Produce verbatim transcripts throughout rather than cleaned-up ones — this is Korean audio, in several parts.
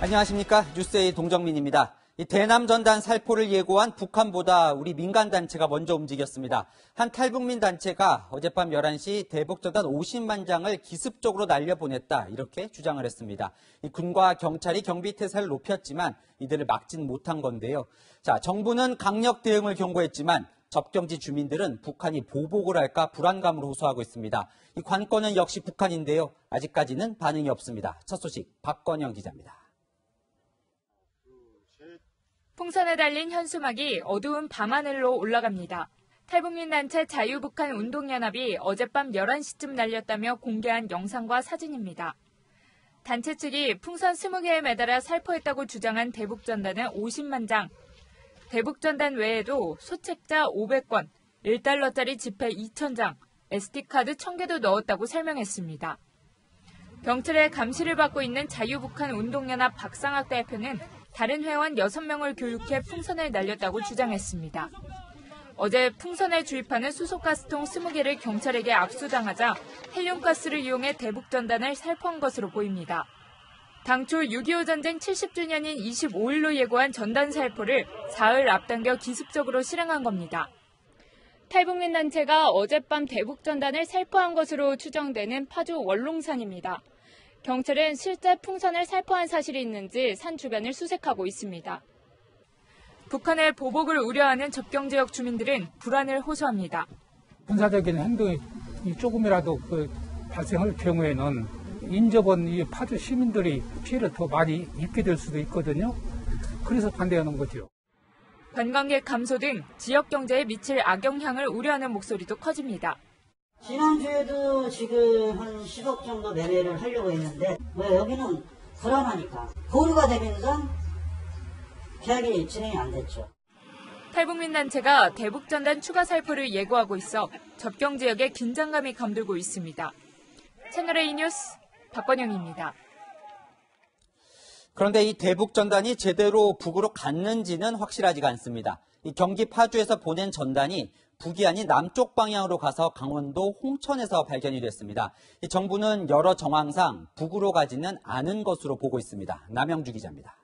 안녕하십니까. 뉴스에이 동정민입니다. 이 대남 전단 살포를 예고한 북한보다 우리 민간단체가 먼저 움직였습니다. 한 탈북민 단체가 어젯밤 열한 시 대북전단 오십만 장을 기습적으로 날려보냈다, 이렇게 주장을 했습니다. 이 군과 경찰이 경비 태세를 높였지만 이들을 막진 못한 건데요. 자, 정부는 강력 대응을 경고했지만 접경지 주민들은 북한이 보복을 할까 불안감을 호소하고 있습니다. 이 관건은 역시 북한인데요. 아직까지는 반응이 없습니다. 첫 소식 박건영 기자입니다. 풍선에 달린 현수막이 어두운 밤하늘로 올라갑니다. 탈북민 단체 자유북한 운동연합이 어젯밤 열한 시쯤 날렸다며 공개한 영상과 사진입니다. 단체 측이 풍선 스무 개에 매달아 살포했다고 주장한 대북전단은 오십만 장, 대북전단 외에도 소책자 오백 건, 일 달러짜리 지폐 이천 장, 에스디카드 천 개도 넣었다고 설명했습니다. 경찰의 감시를 받고 있는 자유북한 운동연합 박상학 대표는 다른 회원 여섯 명을 교육해 풍선을 날렸다고 주장했습니다. 어제 풍선을 주입하는 수소가스통 스무 개를 경찰에게 압수당하자 헬륨가스를 이용해 대북전단을 살포한 것으로 보입니다. 당초 육이오 전쟁 칠십 주년인 이십오 일로 예고한 전단 살포를 사흘 앞당겨 기습적으로 실행한 겁니다. 탈북민 단체가 어젯밤 대북전단을 살포한 것으로 추정되는 파주 월롱산입니다. 경찰은 실제 풍선을 살포한 사실이 있는지 산 주변을 수색하고 있습니다. 북한의 보복을 우려하는 접경지역 주민들은 불안을 호소합니다. 군사적인 행동이 조금이라도 그 발생할 경우에는 인접한 이 파주 시민들이 피해를 더 많이 입게 될 수도 있거든요. 그래서 반대하는 거죠. 관광객 감소 등 지역 경제에 미칠 악영향을 우려하는 목소리도 커집니다. 지난주에도 지금 한 십억 정도 매매를 하려고 했는데 왜 여기는 불안하니까 보류가 되면서 계약이 진행이 안 됐죠. 탈북민 단체가 대북전단 추가 살포를 예고하고 있어 접경 지역에 긴장감이 감돌고 있습니다. 채널에이 뉴스 박건영입니다. 그런데 이 대북전단이 제대로 북으로 갔는지는 확실하지가 않습니다. 이 경기 파주에서 보낸 전단이 북이 아닌 남쪽 방향으로 가서 강원도 홍천에서 발견이 됐습니다. 이 정부는 여러 정황상 북으로 가지는 않은 것으로 보고 있습니다. 남영주 기자입니다.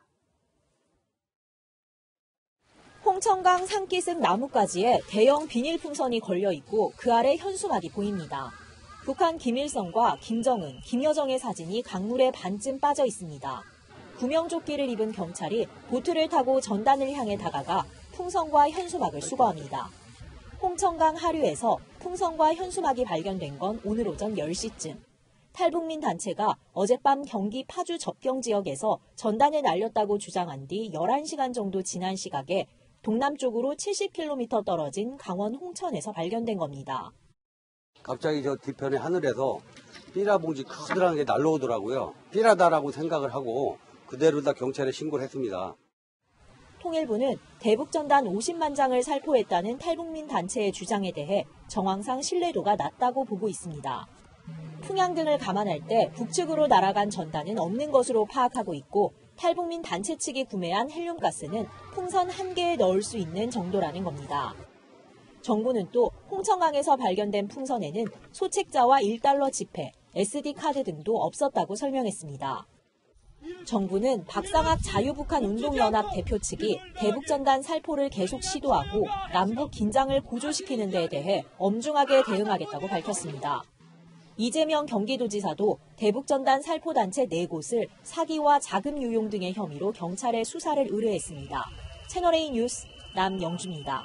홍천강 산기슭 나뭇가지에 대형 비닐 풍선이 걸려 있고 그 아래 현수막이 보입니다. 북한 김일성과 김정은, 김여정의 사진이 강물에 반쯤 빠져 있습니다. 구명조끼를 입은 경찰이 보트를 타고 전단을 향해 다가가 풍선과 현수막을 수거합니다. 홍천강 하류에서 풍선과 현수막이 발견된 건 오늘 오전 열 시쯤. 탈북민 단체가 어젯밤 경기 파주 접경 지역에서 전단을 날렸다고 주장한 뒤 열한 시간 정도 지난 시각에 동남쪽으로 칠십 킬로미터 떨어진 강원 홍천에서 발견된 겁니다. 갑자기 저 뒤편의 하늘에서 삐라 봉지 커다란 게 날라오더라고요. 삐라다라고 생각을 하고 그대로 다 경찰에 신고를 했습니다. 통일부는 대북전단 오십만 장을 살포했다는 탈북민 단체의 주장에 대해 정황상 신뢰도가 낮다고 보고 있습니다. 풍향 등을 감안할 때 북측으로 날아간 전단은 없는 것으로 파악하고 있고 탈북민 단체 측이 구매한 헬륨가스는 풍선 한 개에 넣을 수 있는 정도라는 겁니다. 정부는 또 홍천강에서 발견된 풍선에는 소책자와 일 달러 지폐, 에스디카드 등도 없었다고 설명했습니다. 정부는 박상학 자유북한 운동연합 대표 측이 대북전단 살포를 계속 시도하고 남북 긴장을 고조시키는 데에 대해 엄중하게 대응하겠다고 밝혔습니다. 이재명 경기도지사도 대북전단 살포단체 네 곳을 사기와 자금 유용 등의 혐의로 경찰에 수사를 의뢰했습니다. 채널에이 뉴스 남영주입니다.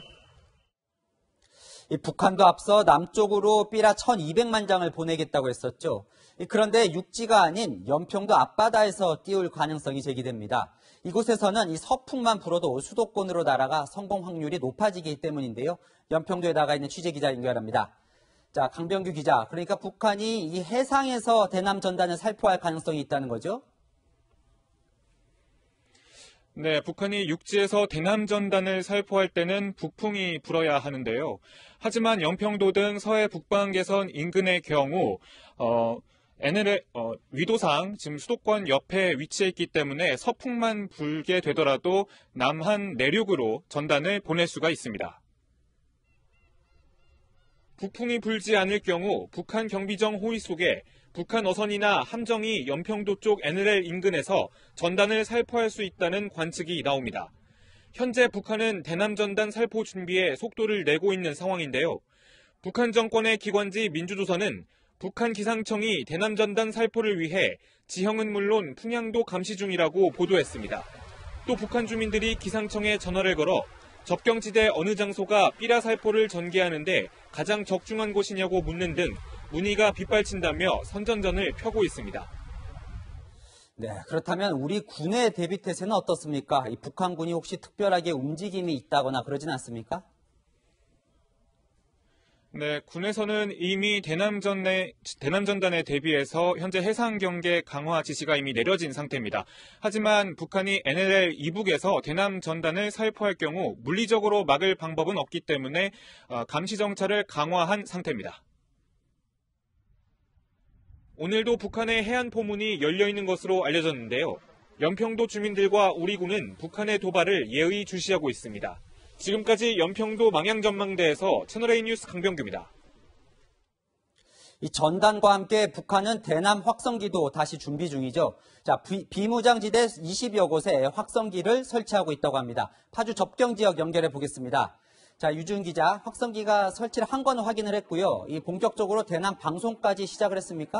이 북한도 앞서 남쪽으로 삐라 천이백만 장을 보내겠다고 했었죠. 그런데 육지가 아닌 연평도 앞바다에서 띄울 가능성이 제기됩니다. 이곳에서는 이 서풍만 불어도 수도권으로 날아가 성공 확률이 높아지기 때문인데요. 연평도에 나가 있는 취재기자 연결합니다. 자, 강병규 기자, 그러니까 북한이 이 해상에서 대남 전단을 살포할 가능성이 있다는 거죠? 네, 북한이 육지에서 대남 전단을 살포할 때는 북풍이 불어야 하는데요. 하지만 연평도 등 서해 북방개선 인근의 경우 어, 엔엘의 어, 위도상 지금 수도권 옆에 위치해 있기 때문에 서풍만 불게 되더라도 남한 내륙으로 전단을 보낼 수가 있습니다. 북풍이 불지 않을 경우 북한 경비정 호위 속에 북한 어선이나 함정이 연평도 쪽 엔엘엘 인근에서 전단을 살포할 수 있다는 관측이 나옵니다. 현재 북한은 대남 전단 살포 준비에 속도를 내고 있는 상황인데요. 북한 정권의 기관지 민주조선은 북한 기상청이 대남 전단 살포를 위해 지형은 물론 풍향도 감시 중이라고 보도했습니다. 또 북한 주민들이 기상청에 전화를 걸어 접경지대 어느 장소가 삐라 살포를 전개하는데 가장 적중한 곳이냐고 묻는 등 문의가 빗발친다며 선전전을 펴고 있습니다. 네, 그렇다면 우리 군의 대비 태세는 어떻습니까? 이 북한군이 혹시 특별하게 움직임이 있다거나 그러진 않습니까? 네, 군에서는 이미 대남전에, 대남전단에 대비해서 현재 해상 경계 강화 지시가 이미 내려진 상태입니다. 하지만 북한이 엔엘엘 이북에서 대남전단을 살포할 경우 물리적으로 막을 방법은 없기 때문에 감시 정찰을 강화한 상태입니다. 오늘도 북한의 해안 포문이 열려 있는 것으로 알려졌는데요. 연평도 주민들과 우리 군은 북한의 도발을 예의 주시하고 있습니다. 지금까지 연평도 망향전망대에서 채널A 뉴스 강병규입니다. 이 전단과 함께 북한은 대남 확성기도 다시 준비 중이죠. 자, 비, 비무장지대 이십여 곳에 확성기를 설치하고 있다고 합니다. 파주 접경 지역 연결해 보겠습니다. 자, 유준 기자, 확성기가 설치를 한 건 확인을 했고요. 이 본격적으로 대남 방송까지 시작을 했습니까?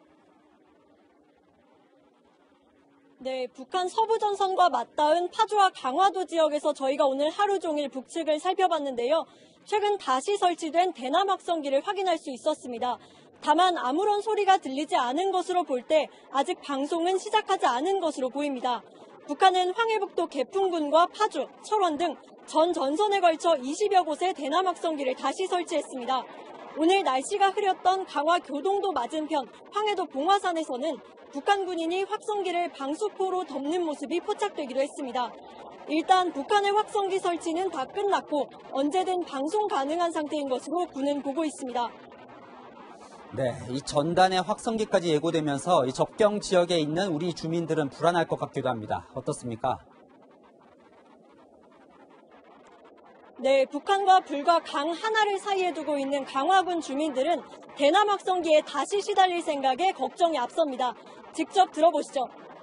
네, 북한 서부전선과 맞닿은 파주와 강화도 지역에서 저희가 오늘 하루 종일 북측을 살펴봤는데요. 최근 다시 설치된 대남 확성기를 확인할 수 있었습니다. 다만 아무런 소리가 들리지 않은 것으로 볼 때 아직 방송은 시작하지 않은 것으로 보입니다. 북한은 황해북도 개풍군과 파주, 철원 등 전 전선에 걸쳐 이십여 곳의 대남 확성기를 다시 설치했습니다. 오늘 날씨가 흐렸던 강화 교동도 맞은편 황해도 봉화산에서는 북한 군인이 확성기를 방수포로 덮는 모습이 포착되기도 했습니다. 일단 북한의 확성기 설치는 다 끝났고 언제든 방송 가능한 상태인 것으로 군은 보고 있습니다. 네, 이 전단의 확성기까지 예고되면서 이 접경 지역에 있는 우리 주민들은 불안할 것 같기도 합니다. 어떻습니까? 네, 북한과 불과 강 하나를 사이에 두고 있는 강화군 주민들은 대남 확성기에 다시 시달릴 생각에 걱정이 앞섭니다. 직접 들어보시죠.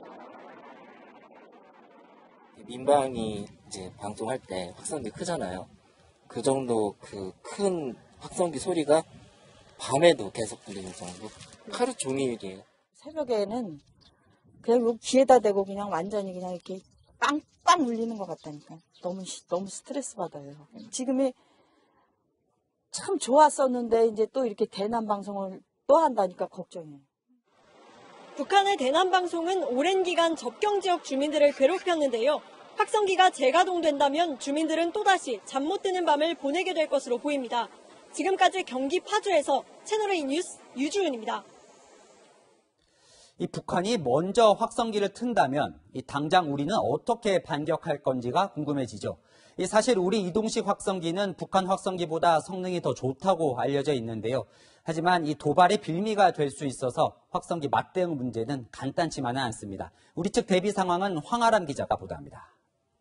민방이 이제 방송할 때 확성기 크잖아요. 그 정도 그 큰 확성기 소리가 밤에도 계속 들리는 정도. 하루 종일이에요. 새벽에는 그냥 요 귀에다 대고 그냥 완전히 그냥 이렇게 빵빵 울리는 것 같다니까. 너무 너무 스트레스 받아요. 지금이 참 좋았었는데 이제 또 이렇게 대남 방송을 또 한다니까 걱정해요. 북한의 대남 방송은 오랜 기간 접경 지역 주민들을 괴롭혔는데요. 확성기가 재가동된다면 주민들은 또다시 잠 못 드는 밤을 보내게 될 것으로 보입니다. 지금까지 경기 파주에서 채널A 뉴스 유주은입니다. 이 북한이 먼저 확성기를 튼다면 이 당장 우리는 어떻게 반격할 건지가 궁금해지죠. 이 사실 우리 이동식 확성기는 북한 확성기보다 성능이 더 좋다고 알려져 있는데요. 하지만 이 도발의 빌미가 될 수 있어서 확성기 맞대응 문제는 간단치만은 않습니다. 우리 측 대비 상황은 황아람 기자가 보도합니다.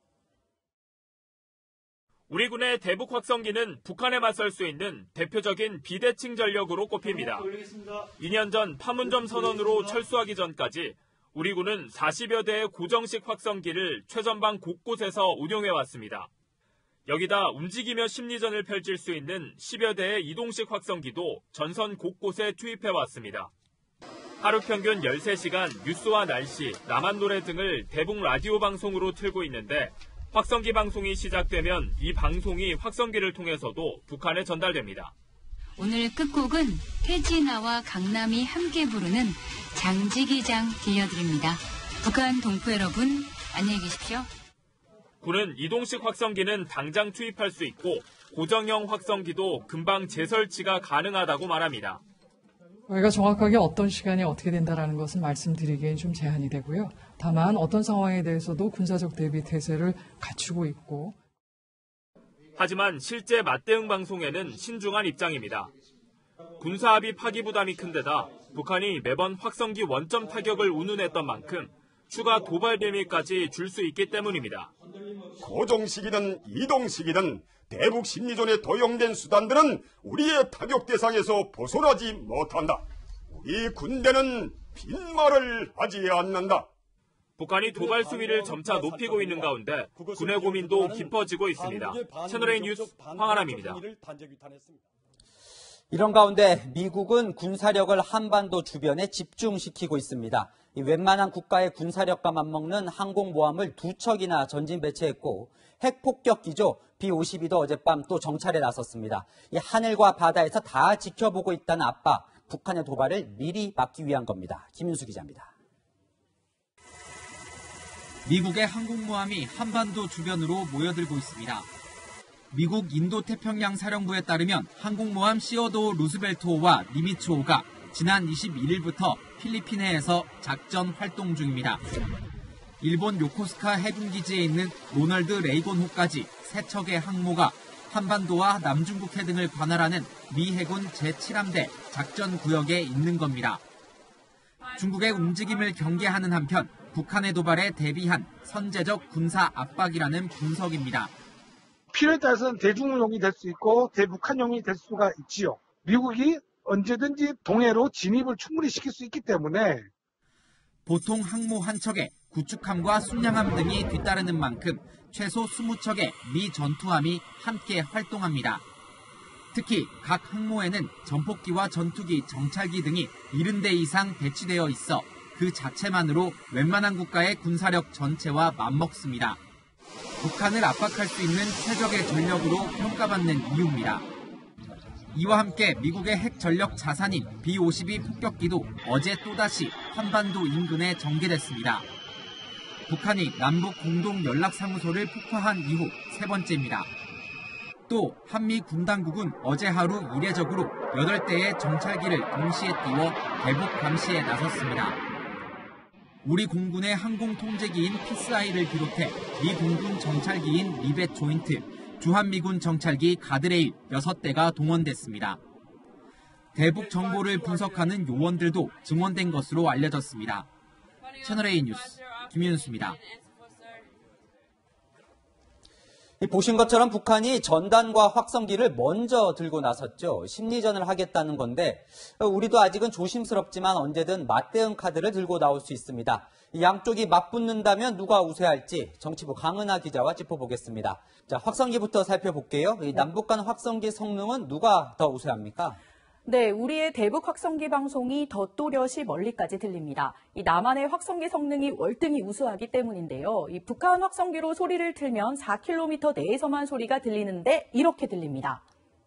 우리 군의 대북 확성기는 북한에 맞설 수 있는 대표적인 비대칭 전력으로 꼽힙니다. 이 년 전 파문점 선언으로 철수하기 전까지 우리 군은 사십여 대의 고정식 확성기를 최전방 곳곳에서 운용해왔습니다. 여기다 움직이며 심리전을 펼칠 수 있는 십여 대의 이동식 확성기도 전선 곳곳에 투입해왔습니다. 하루 평균 열세 시간 뉴스와 날씨, 남한 노래 등을 대북 라디오 방송으로 틀고 있는데 확성기 방송이 시작되면 이 방송이 확성기를 통해서도 북한에 전달됩니다. 오늘 끝곡은 태진아와 강남이 함께 부르는 장지기장 들려드립니다. 북한 동포 여러분, 안녕히 계십시오. 군은 이동식 확성기는 당장 투입할 수 있고 고정형 확성기도 금방 재설치가 가능하다고 말합니다. 저희가 정확하게 어떤 시간에 어떻게 된다는 것은 말씀드리기엔 좀 제한이 되고요. 다만 어떤 상황에 대해서도 군사적 대비 태세를 갖추고 있고. 하지만 실제 맞대응 방송에는 신중한 입장입니다. 군사합의 파기 부담이 큰 데다 북한이 매번 확성기 원점 타격을 운운했던 만큼 추가 도발 빌미까지 줄 수 있기 때문입니다. 고정식이든 이동식이든 대북 심리전에 도용된 수단들은 우리의 타격 대상에서 벗어나지 못한다. 우리 군대는 빈말을 하지 않는다. 북한이 도발 수위를 점차 높이고 있는 가운데 군의 고민도 깊어지고 있습니다. 채널A 뉴스 황아람입니다. 이런 가운데 미국은 군사력을 한반도 주변에 집중시키고 있습니다. 이 웬만한 국가의 군사력과 맞먹는 항공모함을 두 척이나 전진 배치했고 핵폭격기죠. 비 오십이도 어젯밤 또 정찰에 나섰습니다. 이 하늘과 바다에서 다 지켜보고 있다는 압박, 북한의 도발을 미리 막기 위한 겁니다. 김윤수 기자입니다. 미국의 항공모함이 한반도 주변으로 모여들고 있습니다. 미국 인도태평양 사령부에 따르면 항공모함 시어도 루스벨트호와 니미츠호가 지난 이십일일부터 필리핀해에서 작전 활동 중입니다. 일본 요코스카 해군기지에 있는 로널드 레이건호까지 세 척의 항모가 한반도와 남중국해 등을 관할하는 미 해군 제칠 함대 작전 구역에 있는 겁니다. 중국의 움직임을 경계하는 한편 북한의 도발에 대비한 선제적 군사 압박이라는 분석입니다. 필요에 따라서는 대중용이 될 수 있고 대북한용이 될 수가 있지요. 미국이 언제든지 동해로 진입을 충분히 시킬 수 있기 때문에 보통 항모 한 척에 구축함과 순양함 등이 뒤따르는 만큼 최소 이십 척의 미 전투함이 함께 활동합니다. 특히 각 항모에는 전폭기와 전투기, 정찰기 등이 칠십 대 이상 배치되어 있어 그 자체만으로 웬만한 국가의 군사력 전체와 맞먹습니다. 북한을 압박할 수 있는 최적의 전력으로 평가받는 이유입니다. 이와 함께 미국의 핵 전력 자산인 비 오십이 폭격기도 어제 또다시 한반도 인근에 전개됐습니다. 북한이 남북 공동 연락사무소를 폭파한 이후 세 번째입니다. 또 한미 군당국은 어제 하루 이례적으로 여덟 대의 정찰기를 동시에 띄워 대북 감시에 나섰습니다. 우리 공군의 항공 통제기인 피스아이를 비롯해 미 공군 정찰기인 리벳 조인트, 주한미군 정찰기 가드레일 여섯 대가 동원됐습니다. 대북 정보를 분석하는 요원들도 증원된 것으로 알려졌습니다. 채널A 뉴스 김윤수입니다. 보신 것처럼 북한이 전단과 확성기를 먼저 들고 나섰죠. 심리전을 하겠다는 건데 우리도 아직은 조심스럽지만 언제든 맞대응 카드를 들고 나올 수 있습니다. 양쪽이 맞붙는다면 누가 우세할지 정치부 강은하 기자와 짚어보겠습니다. 자, 확성기부터 살펴볼게요. 이 남북 간 확성기 성능은 누가 더 우세합니까? 네, 우리의 대북 확성기 방송이 더 또렷이 멀리까지 들립니다. 이 남한의 확성기 성능이 월등히 우수하기 때문인데요. 이 북한 확성기로 소리를 틀면 사 킬로미터 내에서만 소리가 들리는데 이렇게 들립니다.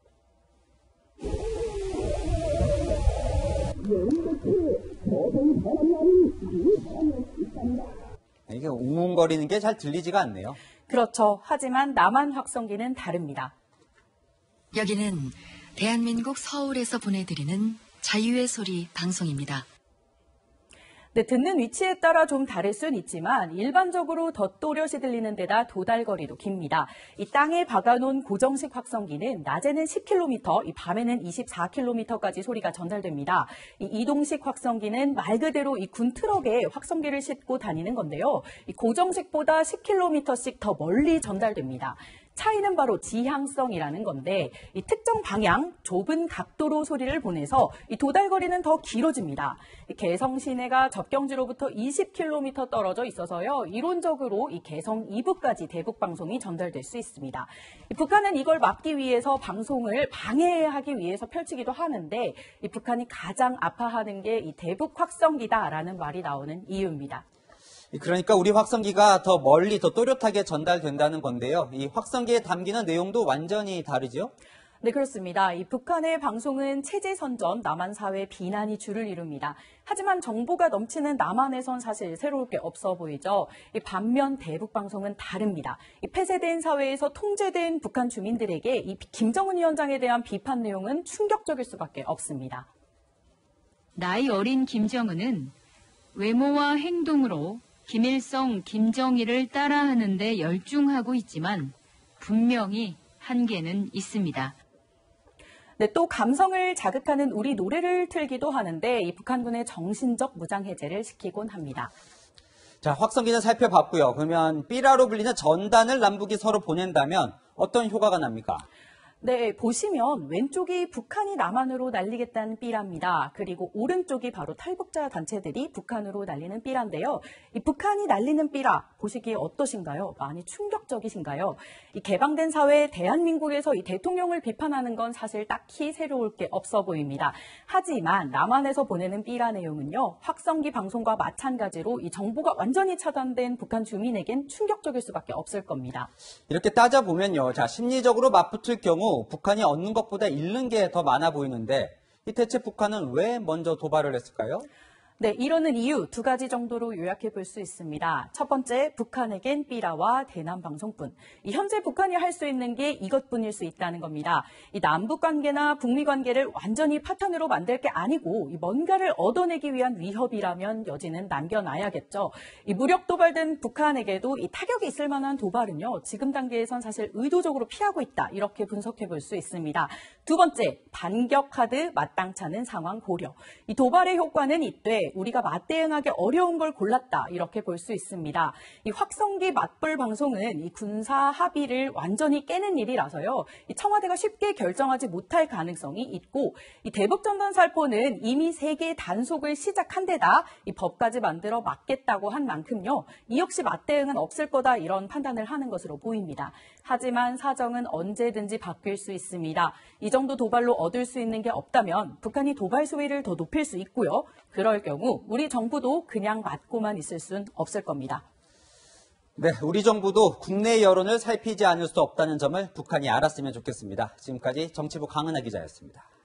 이게 웅웅거리는 게 잘 들리지가 않네요. 그렇죠. 하지만 남한 확성기는 다릅니다. 여기는 대한민국 서울에서 보내드리는 자유의 소리 방송입니다. 네, 듣는 위치에 따라 좀 다를 순 있지만 일반적으로 더 또렷이 들리는 데다 도달거리도 깁니다. 이 땅에 박아놓은 고정식 확성기는 낮에는 십 킬로미터, 이 밤에는 이십사 킬로미터까지 소리가 전달됩니다. 이 이동식 확성기는 말 그대로 이 군 트럭에 확성기를 싣고 다니는 건데요. 이 고정식보다 십 킬로미터씩 더 멀리 전달됩니다. 차이는 바로 지향성이라는 건데 이 특정 방향, 좁은 각도로 소리를 보내서 이 도달거리는 더 길어집니다. 이 개성 시내가 접경지로부터 이십 킬로미터 떨어져 있어서요. 이론적으로 이 개성 이부까지 대북 방송이 전달될 수 있습니다. 이 북한은 이걸 막기 위해서 방송을 방해하기 위해서 펼치기도 하는데 이 북한이 가장 아파하는 게 이 대북 확성기다라는 말이 나오는 이유입니다. 그러니까 우리 확성기가 더 멀리 더 또렷하게 전달된다는 건데요. 이 확성기에 담기는 내용도 완전히 다르죠? 네, 그렇습니다. 이 북한의 방송은 체제 선전, 남한 사회 비난이 주를 이룹니다. 하지만 정보가 넘치는 남한에선 사실 새로울 게 없어 보이죠. 이 반면 대북 방송은 다릅니다. 이 폐쇄된 사회에서 통제된 북한 주민들에게 이 김정은 위원장에 대한 비판 내용은 충격적일 수밖에 없습니다. 나이 어린 김정은은 외모와 행동으로 김일성, 김정일을 따라하는 데 열중하고 있지만 분명히 한계는 있습니다. 네, 또 감성을 자극하는 우리 노래를 틀기도 하는데 이 북한군의 정신적 무장 해제를 시키곤 합니다. 자, 확성기는 살펴봤고요. 그러면 삐라로 불리는 전단을 남북이 서로 보낸다면 어떤 효과가 납니까? 네, 보시면 왼쪽이 북한이 남한으로 날리겠다는 삐라입니다. 그리고 오른쪽이 바로 탈북자 단체들이 북한으로 날리는 삐라인데요. 이 북한이 날리는 삐라 보시기에 어떠신가요? 많이 충격적이신가요? 이 개방된 사회 대한민국에서 이 대통령을 비판하는 건 사실 딱히 새로울 게 없어 보입니다. 하지만 남한에서 보내는 삐라 내용은요. 확성기 방송과 마찬가지로 이 정보가 완전히 차단된 북한 주민에겐 충격적일 수밖에 없을 겁니다. 이렇게 따져보면요. 자, 심리적으로 맞붙을 경우 북한이 얻는 것보다 잃는 게 더 많아 보이는데 이 대체 북한은 왜 먼저 도발을 했을까요? 네, 이러는 이유 두 가지 정도로 요약해 볼 수 있습니다. 첫 번째, 북한에겐 삐라와 대남 방송뿐. 이 현재 북한이 할 수 있는 게 이것뿐일 수 있다는 겁니다. 이 남북 관계나 북미 관계를 완전히 파탄으로 만들 게 아니고 이 뭔가를 얻어내기 위한 위협이라면 여지는 남겨놔야겠죠. 이 무력 도발된 북한에게도 이 타격이 있을 만한 도발은요. 지금 단계에선 사실 의도적으로 피하고 있다. 이렇게 분석해 볼 수 있습니다. 두 번째, 반격하듯 마땅찮은 상황 고려. 이 도발의 효과는 이때 우리가 맞대응하기 어려운 걸 골랐다 이렇게 볼 수 있습니다. 이 확성기 맞불 방송은 이 군사 합의를 완전히 깨는 일이라서요. 이 청와대가 쉽게 결정하지 못할 가능성이 있고 이 대북전단 살포는 이미 세계 단속을 시작한 데다 이 법까지 만들어 막겠다고 한 만큼요. 이 역시 맞대응은 없을 거다 이런 판단을 하는 것으로 보입니다. 하지만 사정은 언제든지 바뀔 수 있습니다. 이 정도 도발로 얻을 수 있는 게 없다면 북한이 도발 수위를 더 높일 수 있고요. 그럴 경우 우리 정부도 그냥 맞고만 있을 순 없을 겁니다. 네, 우리 정부도 국내 여론을 살피지 않을 수 없다는 점을 북한이 알았으면 좋겠습니다. 지금까지 정치부 강은하 기자였습니다.